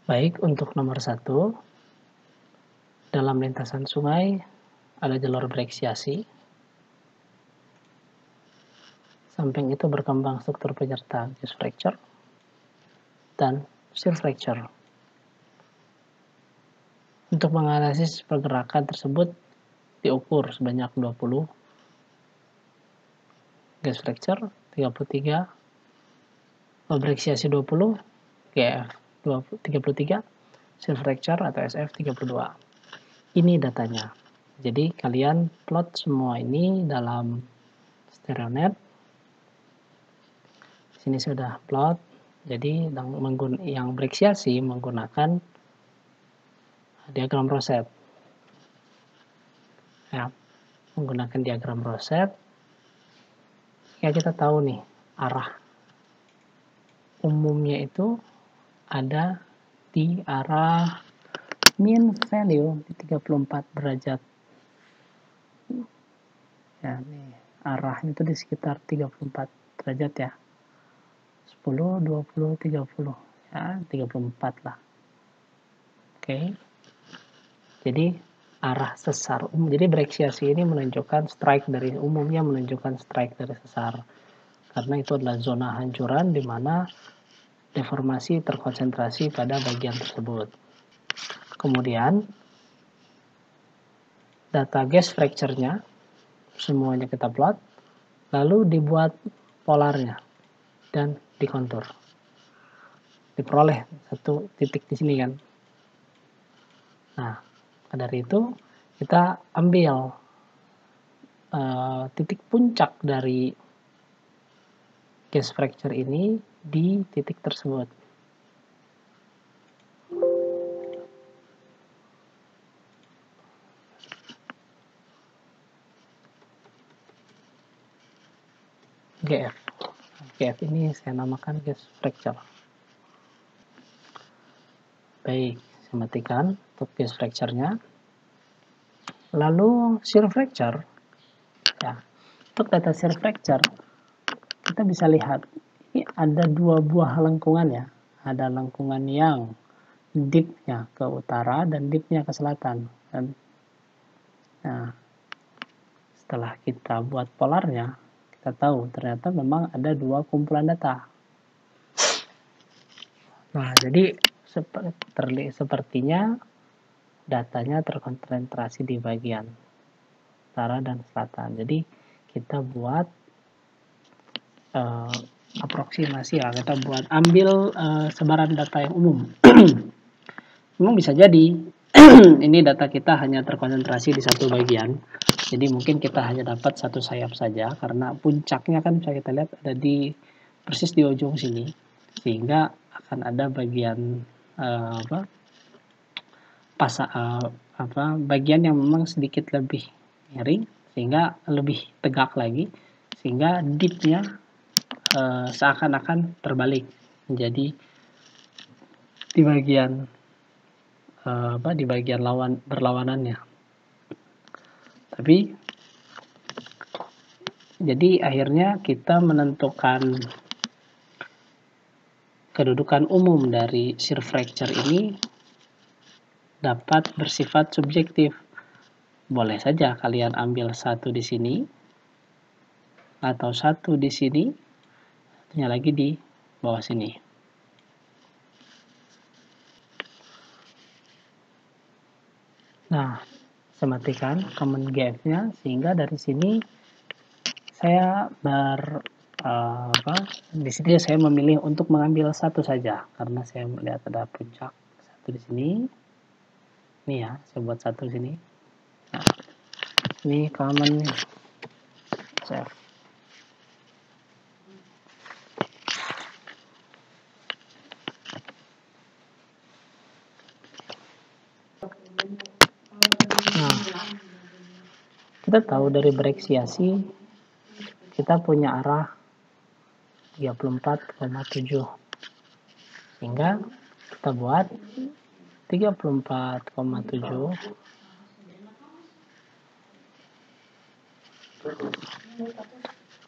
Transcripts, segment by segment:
Baik, untuk nomor 1, dalam lintasan sungai ada jalur bereksiasi. Samping itu berkembang struktur penyerta gas fracture dan shear fracture. Untuk menganalisis pergerakan tersebut diukur sebanyak 20 gas fracture, 33 bereksiasi 20, GF 33, shear fracture atau SF 32. Ini datanya. Jadi kalian plot semua ini dalam StereoNet. Sini sudah plot. Jadi yang bereksiasi menggunakan diagram Rosette. Ya, menggunakan diagram Rosette. Ya, kita tahu nih arah umumnya itu ada di arah mean value di 34 derajat. Ya, nih arahnya itu di sekitar 34 derajat ya. 10, 20, 30. Ya, 34 lah. Oke. Jadi arah sesar umum. Jadi bereksiasi ini menunjukkan strike dari umumnya, menunjukkan strike dari sesar. Karena itu adalah zona hancuran di mana deformasi terkonsentrasi pada bagian tersebut. Kemudian data gas fracture-nya semuanya kita plot, lalu dibuat polarnya dan dikontur. Diperoleh satu titik di sini kan. Nah, dari itu kita ambil titik puncak dari gas fracture ini di titik tersebut. GF. GF ini saya namakan gas fracture. Baik, saya matikan untuk gas fracture-nya. Lalu shear fracture. Ya, untuk data shear fracture kita bisa lihat ini ada dua buah lengkungan ya. Ada lengkungan yang deep-nya ke utara dan deep-nya ke selatan. Dan nah, setelah kita buat polarnya, kita tahu ternyata memang ada dua kumpulan data. Nah, jadi sepertinya datanya terkonsentrasi di bagian utara dan selatan. Jadi kita buat aproksimasi ya, kita buat ambil sebaran data yang umum. Memang bisa jadi ini data kita hanya terkonsentrasi di satu bagian. Jadi mungkin kita hanya dapat satu sayap saja karena puncaknya kan bisa kita lihat ada di persis di ujung sini, sehingga akan ada bagian bagian yang memang sedikit lebih miring sehingga lebih tegak lagi, sehingga dip-nya seakan-akan terbalik menjadi di bagian di bagian berlawanannya. Tapi jadi akhirnya kita menentukan kedudukan umum dari shear fracture ini dapat bersifat subjektif. Boleh saja kalian ambil satu di sini atau satu di sini, satunya lagi di bawah sini. Nah, saya matikan common gap-nya sehingga dari sini saya di sini saya memilih untuk mengambil satu saja karena saya melihat ada puncak satu di sini. Ini ya, saya buat satu di sini. Nah, ini common save. Nah, kita tahu dari bereksiasi kita punya arah 34,7, sehingga kita buat 34,7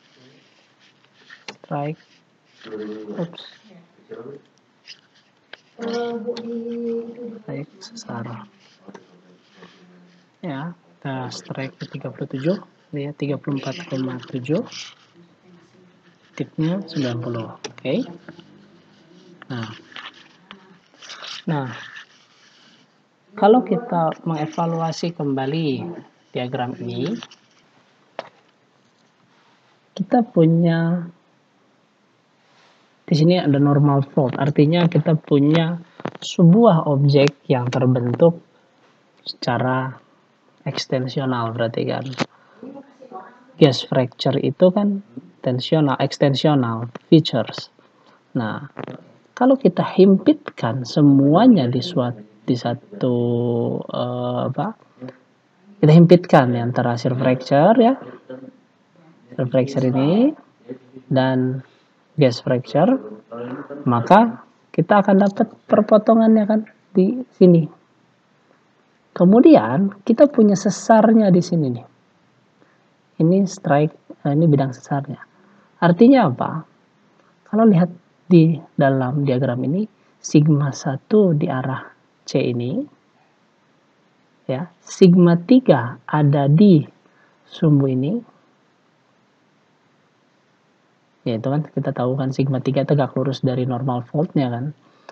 strike Baik, sesar. Ya, kita strike ke 37, dia 34,7, tipnya 90. Oke. Nah, kalau kita mengevaluasi kembali diagram ini, kita punya di sini ada normal fault, artinya kita punya sebuah objek yang terbentuk secara ekstensional, berarti kan gas fracture itu kan ekstensional features. Nah, kalau kita himpitkan semuanya di satu kita himpitkan ya, antara shear fracture ya, shear fracture ini dan gas fracture, maka kita akan dapat perpotongannya kan di sini. Kemudian kita punya sesarnya di sini nih. Ini ini bidang sesarnya. Artinya apa? Kalau lihat di dalam diagram ini, sigma 1 di arah C ini, ya, sigma 3 ada di sumbu ini, ya itu kan kita tahu kan sigma 3 tegak lurus dari normal faultnya kan.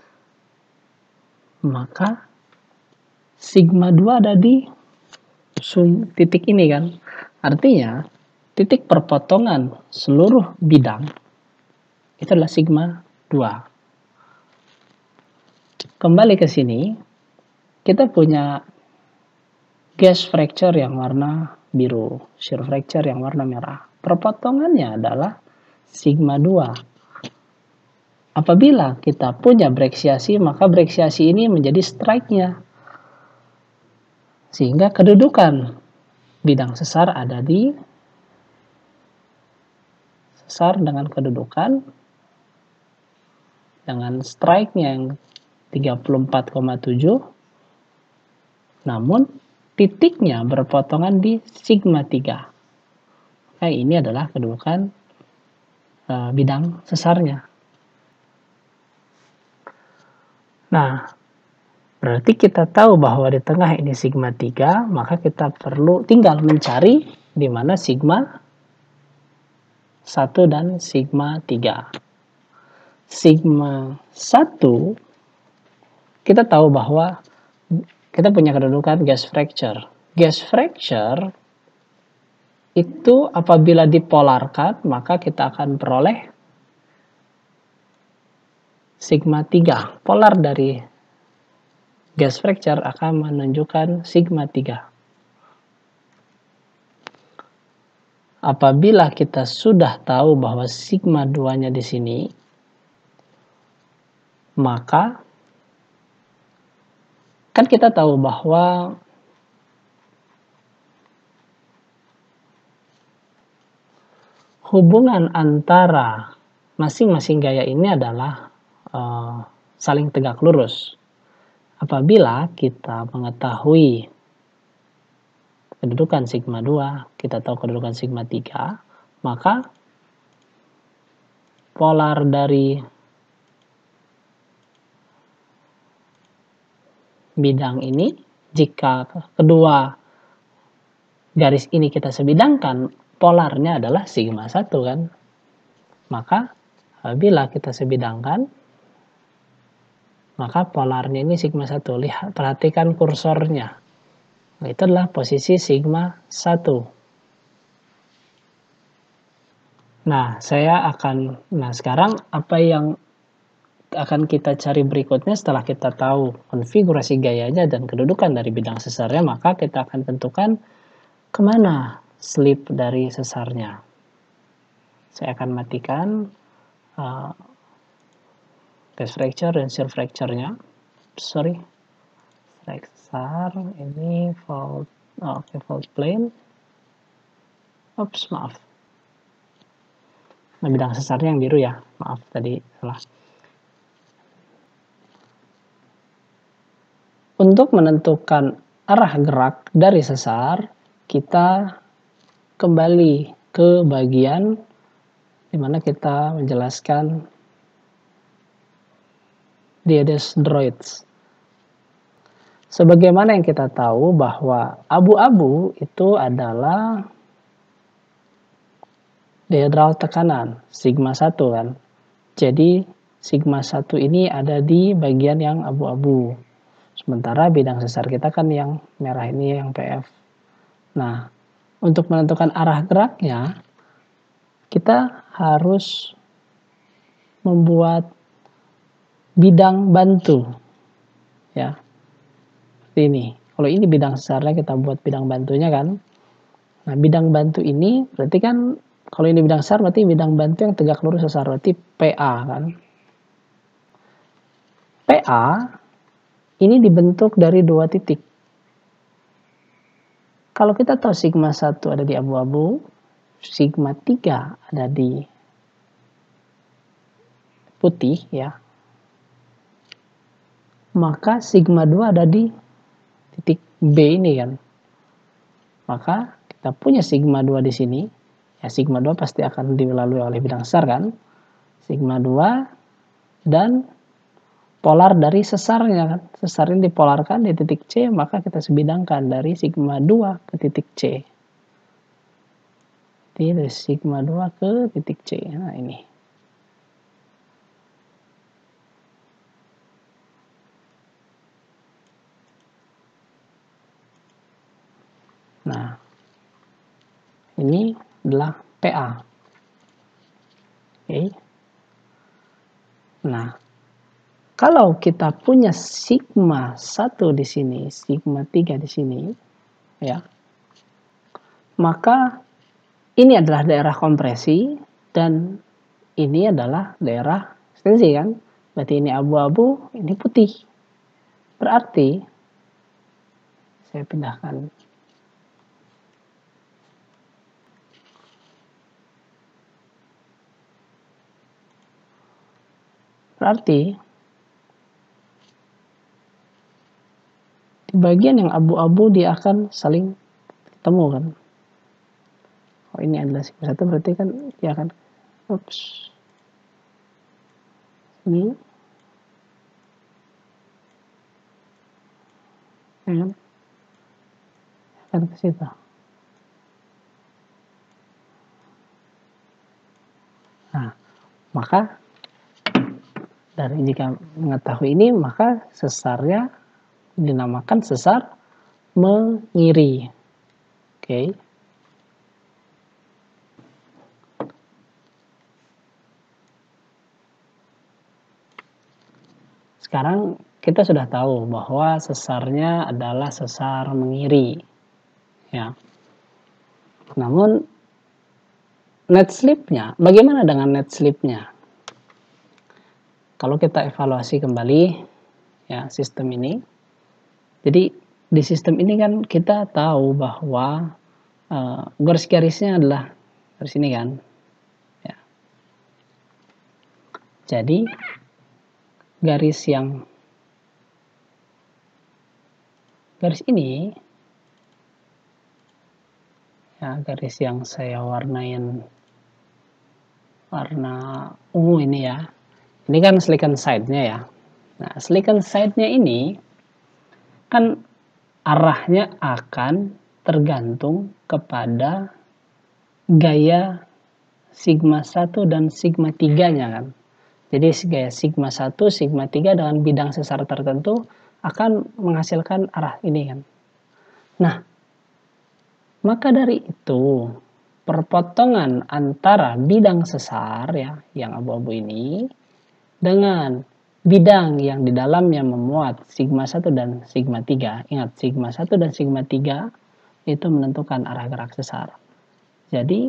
Maka sigma 2 ada di titik ini kan. Artinya titik perpotongan seluruh bidang itu adalah sigma 2. Kembali ke sini, kita punya gas fracture yang warna biru, shear fracture yang warna merah. Perpotongannya adalah sigma 2. Apabila kita punya breksiasi, maka breksiasi ini menjadi strike-nya. Sehingga kedudukan bidang sesar ada di sesar dengan kedudukan dengan strike-nya yang 34,7, namun titiknya berpotongan di sigma 3. Nah, ini adalah kedudukan bidang sesarnya. Nah, berarti kita tahu bahwa di tengah ini sigma 3, maka kita perlu tinggal mencari di mana sigma 1 dan sigma 3. Sigma 1, kita tahu bahwa kita punya kedudukan gas fracture. Gas fracture itu apabila dipolarkan, maka kita akan peroleh sigma 3. Polar dari gas fracture akan menunjukkan sigma 3. Apabila kita sudah tahu bahwa sigma 2-nya di sini, maka kan kita tahu bahwa hubungan antara masing-masing gaya ini adalah saling tegak lurus. Apabila kita mengetahui kedudukan sigma 2, kita tahu kedudukan sigma 3, maka polar dari bidang ini, jika kedua garis ini kita sebidangkan, polarnya adalah sigma 1 kan. Maka apabila kita sebidangkan, maka polarnya ini sigma 1. Lihat, perhatikan kursornya. Nah, itu adalah posisi sigma 1. Nah, sekarang apa yang akan kita cari berikutnya setelah kita tahu konfigurasi gayanya dan kedudukan dari bidang sesarnya, maka kita akan tentukan kemana slip dari sesarnya. Saya akan matikan gas fracture dan shear fracture-nya. Sorry, sesar ini fault, fault plane. Oops, maaf. Nah, bidang sesarnya yang biru ya, maaf tadi salah. Untuk menentukan arah gerak dari sesar, kita kembali ke bagian di mana kita menjelaskan Droids. Sebagaimana yang kita tahu bahwa abu-abu itu adalah dihedral tekanan sigma 1 kan. Jadi sigma 1 ini ada di bagian yang abu-abu. Sementara bidang sesar kita kan yang merah ini yang PF. Nah, untuk menentukan arah geraknya kita harus membuat bidang bantu. Ya. Seperti ini. Kalau ini bidang sesarnya kita buat bidang bantunya kan. Nah, bidang bantu ini berarti kan kalau ini bidang sesar berarti bidang bantu yang tegak lurus sesar, berarti PA kan. PA ini dibentuk dari dua titik. Kalau kita tahu sigma 1 ada di abu-abu, sigma 3 ada di putih ya. Maka sigma 2 ada di titik B ini kan. Maka kita punya sigma 2 di sini. Ya, sigma 2 pasti akan dilalui oleh bidang sesar kan. Sigma 2 dan polar dari sesarnya kan. Sesar ini dipolarkan di titik C, maka kita sebidangkan dari sigma 2 ke titik C. Jadi dari sigma 2 ke titik C. Nah, ini. Nah, ini adalah PA. Oke. Nah, kalau kita punya sigma 1 di sini, sigma 3 di sini, ya, maka ini adalah daerah kompresi dan ini adalah daerah ekstensi kan. Berarti ini abu-abu, ini putih. Berarti saya pindahkan. Berarti di bagian yang abu-abu dia akan saling ketemu kan. Oh, ini adalah sigma 1 berarti kan dia akan ini ya, akan ke situ. Nah, maka dari jika mengetahui ini maka sesarnya dinamakan sesar mengiri. Oke. Sekarang kita sudah tahu bahwa sesarnya adalah sesar mengiri. Ya. Namun net slip-nya, bagaimana dengan net slip-nya? Kalau kita evaluasi kembali ya sistem ini. Jadi di sistem ini kan kita tahu bahwa garis-garisnya adalah garis ini kan. Ya. Jadi garis ini ya, garis yang saya warnain warna ungu ini ya. Ini kan silicon side-nya ya. Nah, silicon side-nya ini kan arahnya akan tergantung kepada gaya sigma 1 dan sigma 3-nya kan. Jadi gaya sigma 1, sigma 3 dengan bidang sesar tertentu akan menghasilkan arah ini kan. Nah, maka dari itu perpotongan antara bidang sesar ya yang abu-abu ini dengan bidang yang di dalamnya memuat sigma 1 dan sigma 3. Ingat, sigma 1 dan sigma 3 itu menentukan arah gerak sesar. Jadi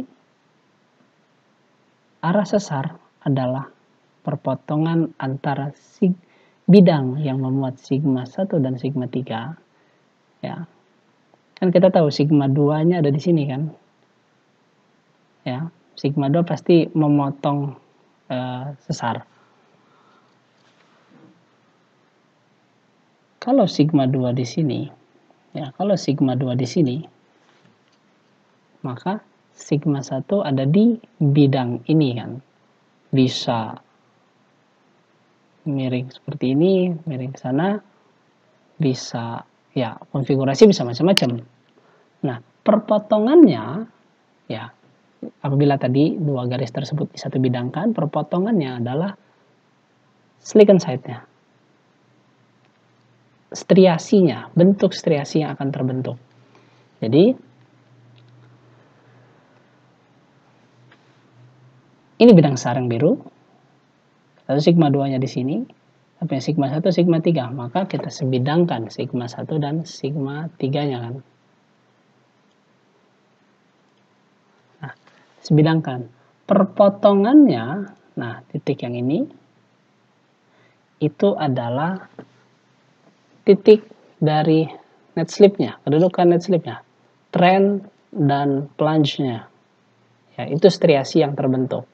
arah sesar adalah perpotongan antara bidang yang memuat sigma 1 dan sigma 3. Ya. Kan kita tahu sigma 2-nya ada di sini kan. Ya, sigma 2 pasti memotong sesar. Kalau sigma 2 di sini, ya, kalau sigma 2 di sini, maka sigma 1 ada di bidang ini kan. Bisa miring seperti ini, miring ke sana, bisa ya konfigurasi bisa macam-macam. Nah, perpotongannya ya apabila tadi dua garis tersebut disatu bidangkan, perpotongannya adalah silicon side-nya. Striasinya, bentuk striasi yang akan terbentuk. Jadi ini bidang sesar yang biru, lalu sigma 2-nya di sini, tapi sigma 1, sigma 3, maka kita sebidangkan sigma 1 dan sigma 3-nya kan. Nah, sebidangkan. Perpotongannya, nah titik yang ini, itu adalah titik dari net slip-nya, kedudukan net slip-nya, trend dan plunge-nya. Ya, itu striasi yang terbentuk.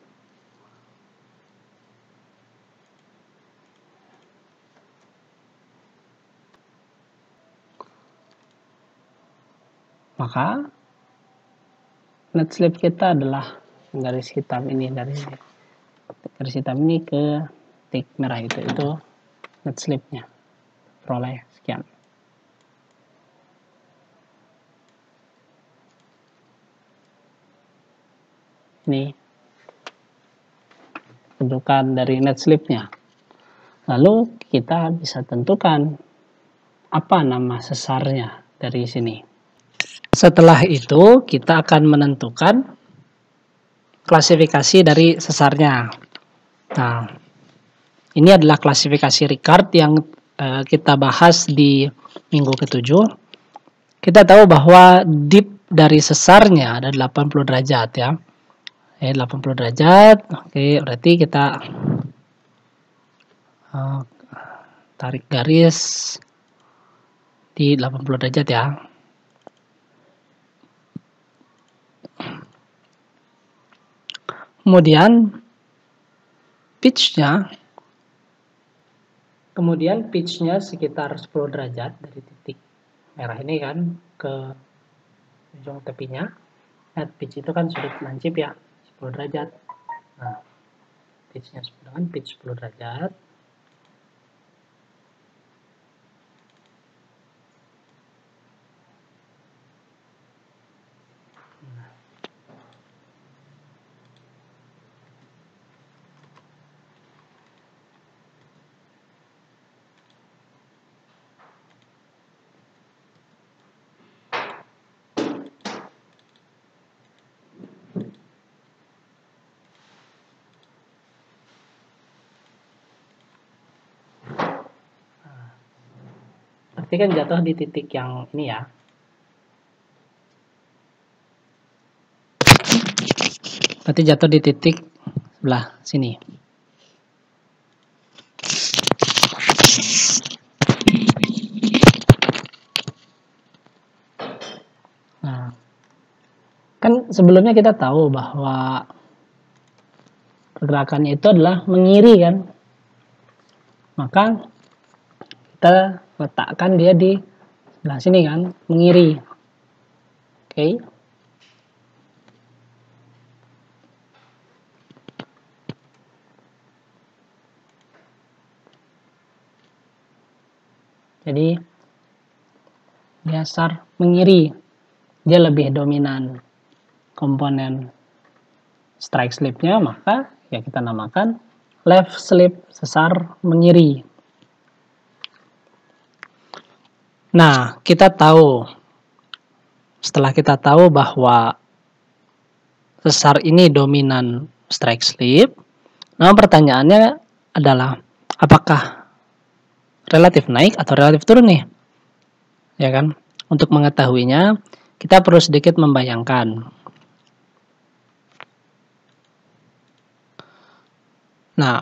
Maka net slip kita adalah garis hitam ini, dari garis hitam ini ke titik merah itu net slip-nya. Peroleh sekian. Ini bentukan dari net slip-nya. Lalu kita bisa tentukan apa nama sesarnya dari sini. Setelah itu kita akan menentukan klasifikasi dari sesarnya. Nah, ini adalah klasifikasi Ricard yang kita bahas di minggu ke-7. Kita tahu bahwa dip dari sesarnya ada 80 derajat ya. 80 derajat. Oke, berarti kita tarik garis di 80 derajat ya. Kemudian pitch-nya sekitar 10 derajat dari titik merah ini kan ke ujung tepinya. Nah, pitch itu kan sudut lancip ya, 10 derajat. Nah, pitch-nya dengan pitch 10 derajat. Berarti kan jatuh di titik yang ini ya. Berarti jatuh di titik sebelah sini. Nah, kan sebelumnya kita tahu bahwa pergerakannya itu adalah mengiri kan. Maka kita letakkan dia di sebelah sini kan, mengiri. Oke. Jadi dasar mengiri, dia lebih dominan komponen strike slip-nya, maka ya kita namakan left slip, sesar mengiri. Nah, kita tahu, setelah kita tahu bahwa sesar ini dominan strike slip, nah pertanyaannya adalah apakah relatif naik atau relatif turun nih? Ya kan? Untuk mengetahuinya, kita perlu sedikit membayangkan. Nah,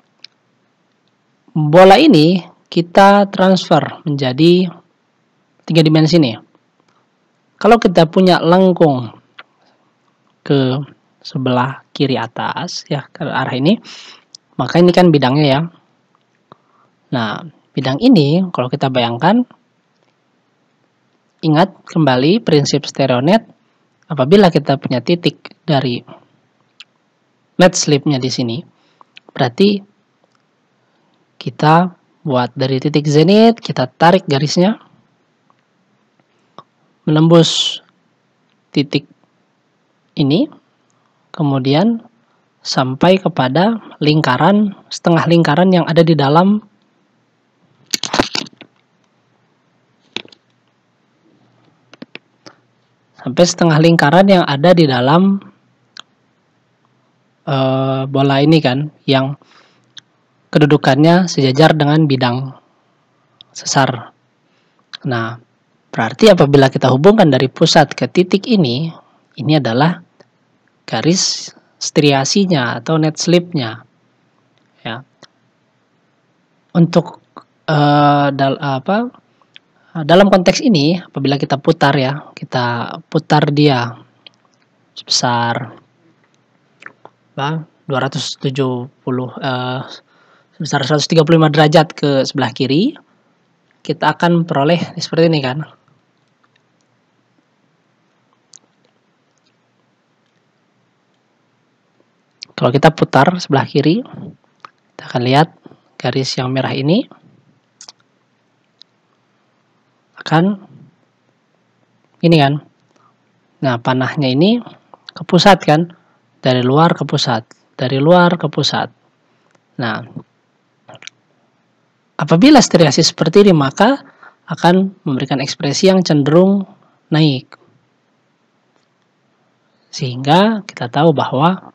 bola ini kita transfer menjadi 3 dimensi nih. Kalau kita punya lengkung ke sebelah kiri atas ya, ke arah ini, maka ini kan bidangnya ya. Nah, bidang ini kalau kita bayangkan, ingat kembali prinsip stereonet, apabila kita punya titik dari net slip-nya di sini, berarti kita buat dari titik zenit, kita tarik garisnya menembus titik ini, kemudian sampai kepada lingkaran, setengah lingkaran yang ada di dalam bola ini kan, yang kedudukannya sejajar dengan bidang sesar. Nah, berarti apabila kita hubungkan dari pusat ke titik ini adalah garis striasinya atau net slip-nya. Ya. Untuk dalam konteks ini, apabila kita putar dia sebesar 135 derajat ke sebelah kiri, kita akan peroleh seperti ini kan. Kalau kita putar sebelah kiri, kita akan lihat garis yang merah ini akan ini kan. Nah, panahnya ini ke pusat kan, dari luar ke pusat, dari luar ke pusat. Nah, apabila striasi seperti ini, maka akan memberikan ekspresi yang cenderung naik. Sehingga kita tahu bahwa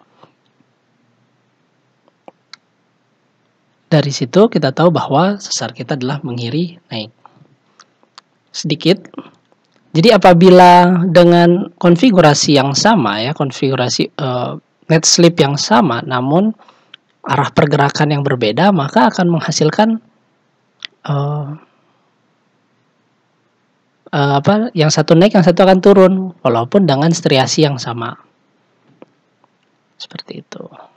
dari situ kita tahu bahwa sesar kita adalah mengiri naik. Sedikit. Jadi apabila dengan konfigurasi yang sama ya, konfigurasi net slip yang sama, namun arah pergerakan yang berbeda, maka akan menghasilkan yang satu naik, yang satu akan turun, walaupun dengan striasi yang sama. Seperti itu.